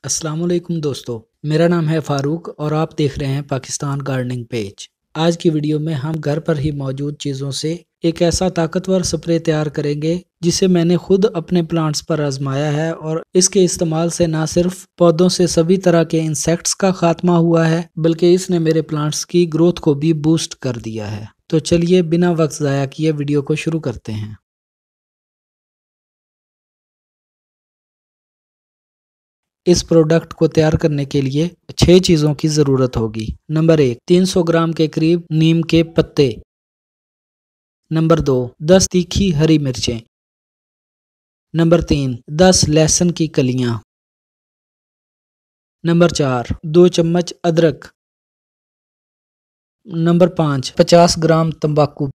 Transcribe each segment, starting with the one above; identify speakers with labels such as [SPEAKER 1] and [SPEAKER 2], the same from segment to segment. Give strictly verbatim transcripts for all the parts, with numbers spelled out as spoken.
[SPEAKER 1] अस्सलाम वालेकुम दोस्तों, मेरा नाम है फ़ारूक और आप देख रहे हैं पाकिस्तान गार्डनिंग पेज। आज की वीडियो में हम घर पर ही मौजूद चीज़ों से एक ऐसा ताकतवर स्प्रे तैयार करेंगे जिसे मैंने खुद अपने प्लांट्स पर आजमाया है और इसके इस्तेमाल से न सिर्फ पौधों से सभी तरह के इंसेक्ट्स का खात्मा हुआ है, बल्कि इसने मेरे प्लांट्स की ग्रोथ को भी बूस्ट कर दिया है। तो चलिए बिना वक्त ज़ाया किए वीडियो को शुरू करते हैं। इस प्रोडक्ट को तैयार करने के लिए छह चीज़ों की ज़रूरत होगी। नंबर एक, तीन सौ ग्राम के करीब नीम के पत्ते। नंबर दो, दस तीखी हरी मिर्चें। नंबर तीन, दस लहसुन की कलियां। नंबर चार, दो चम्मच अदरक। नंबर पाँच, पचास ग्राम तंबाकू।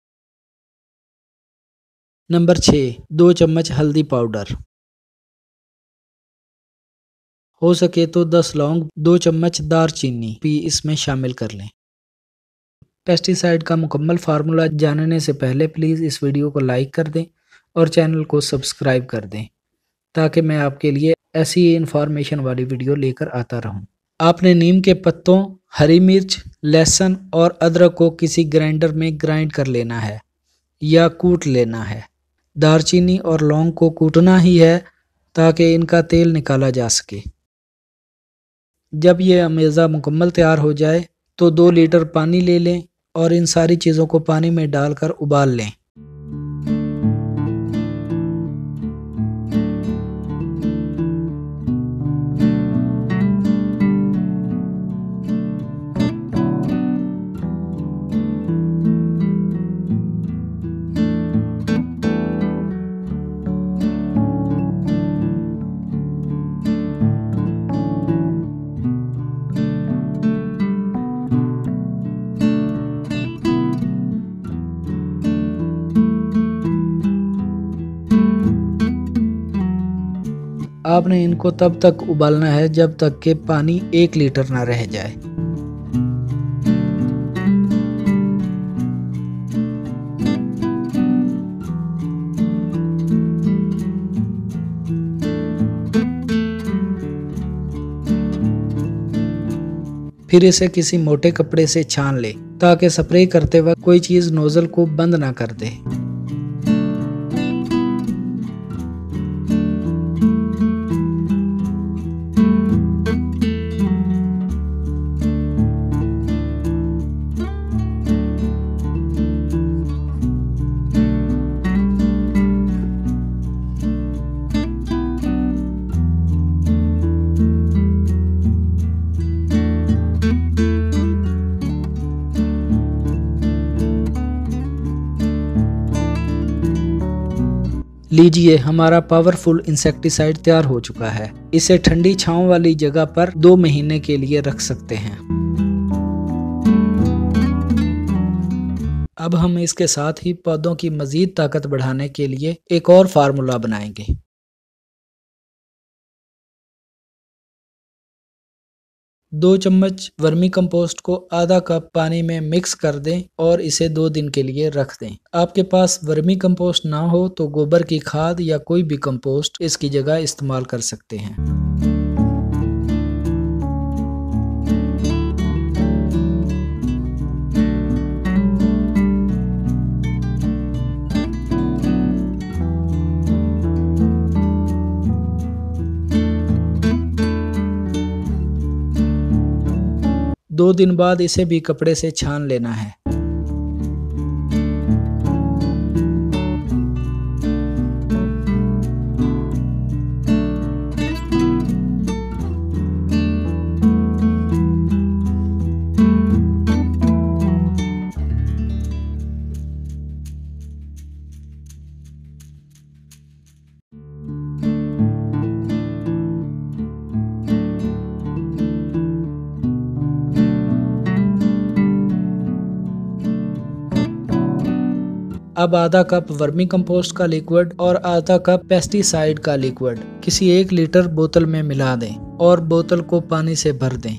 [SPEAKER 1] नंबर छः, दो चम्मच हल्दी पाउडर। हो सके तो दस लौंग, दो चम्मच दारचीनी भी इसमें शामिल कर लें। पेस्टिसाइड का मुकम्मल फार्मूला जानने से पहले प्लीज़ इस वीडियो को लाइक कर दें और चैनल को सब्सक्राइब कर दें ताकि मैं आपके लिए ऐसी इंफॉर्मेशन वाली वीडियो लेकर आता रहूं। आपने नीम के पत्तों, हरी मिर्च, लहसुन और अदरक को किसी ग्राइंडर में ग्राइंड कर लेना है या कूट लेना है। दारचीनी और लौंग को कूटना ही है ताकि इनका तेल निकाला जा सके। जब ये अमेज़ा मुकम्मल तैयार हो जाए तो दो लीटर पानी ले लें और इन सारी चीज़ों को पानी में डालकर उबाल लें। आपने इनको तब तक उबालना है जब तक कि पानी एक लीटर ना रह जाए। फिर इसे किसी मोटे कपड़े से छान लें ताकि स्प्रे करते वक्त कोई चीज़ नोजल को बंद ना कर दे। लीजिए, हमारा पावरफुल इंसेक्टिसाइड तैयार हो चुका है। इसे ठंडी छांव वाली जगह पर दो महीने के लिए रख सकते हैं। अब हम इसके साथ ही पौधों की मजीद ताकत बढ़ाने के लिए एक और फार्मूला बनाएंगे। दो चम्मच वर्मी कंपोस्ट को आधा कप पानी में मिक्स कर दें और इसे दो दिन के लिए रख दें। आपके पास वर्मी कंपोस्ट ना हो तो गोबर की खाद या कोई भी कंपोस्ट इसकी जगह इस्तेमाल कर सकते हैं। दो दिन बाद इसे भी कपड़े से छान लेना है। अब आधा कप वर्मी कंपोस्ट का लिक्विड और आधा कप पेस्टिसाइड का लिक्विड किसी एक लीटर बोतल में मिला दें और बोतल को पानी से भर दें।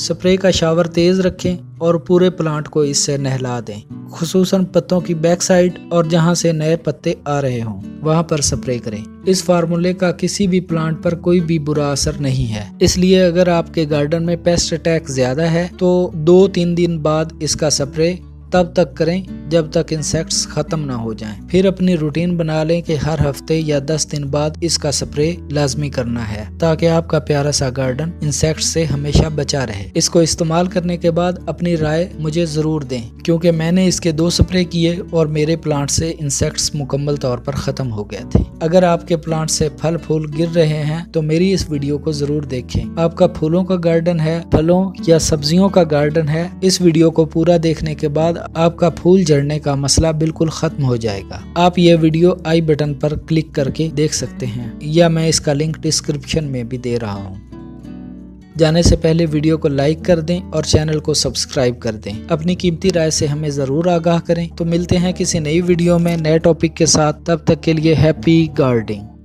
[SPEAKER 1] स्प्रे का शावर तेज रखें और पूरे प्लांट को इससे नहला दें, खुसूसन पत्तों की बैक साइड और जहां से नए पत्ते आ रहे हों वहां पर स्प्रे करें। इस फार्मूले का किसी भी प्लांट पर कोई भी बुरा असर नहीं है, इसलिए अगर आपके गार्डन में पेस्ट अटैक ज्यादा है तो दो तीन दिन बाद इसका स्प्रे तब तक करें जब तक इंसेक्ट्स खत्म ना हो जाएं। फिर अपनी रूटीन बना लें कि हर हफ्ते या दस दिन बाद इसका स्प्रे लाजमी करना है ताकि आपका प्यारा सा गार्डन इंसेक्ट्स से हमेशा बचा रहे। इसको इस्तेमाल करने के बाद अपनी राय मुझे जरूर दें, क्योंकि मैंने इसके दो स्प्रे किए और मेरे प्लांट से इंसेक्ट्स मुकम्मल तौर पर खत्म हो गए थे। अगर आपके प्लांट से फल फूल गिर रहे हैं तो मेरी इस वीडियो को जरूर देखें। आपका फूलों का गार्डन है, फलों या सब्जियों का गार्डन है, इस वीडियो को पूरा देखने के बाद आपका फूल झड़ने का मसला बिल्कुल खत्म हो जाएगा। आप ये वीडियो आई बटन पर क्लिक करके देख सकते हैं या मैं इसका लिंक डिस्क्रिप्शन में भी दे रहा हूँ। जाने से पहले वीडियो को लाइक कर दें और चैनल को सब्सक्राइब कर दें। अपनी कीमती राय से हमें जरूर आगाह करें। तो मिलते हैं किसी नई वीडियो में नए टॉपिक के साथ, तब तक के लिए हैप्पी गार्डनिंग।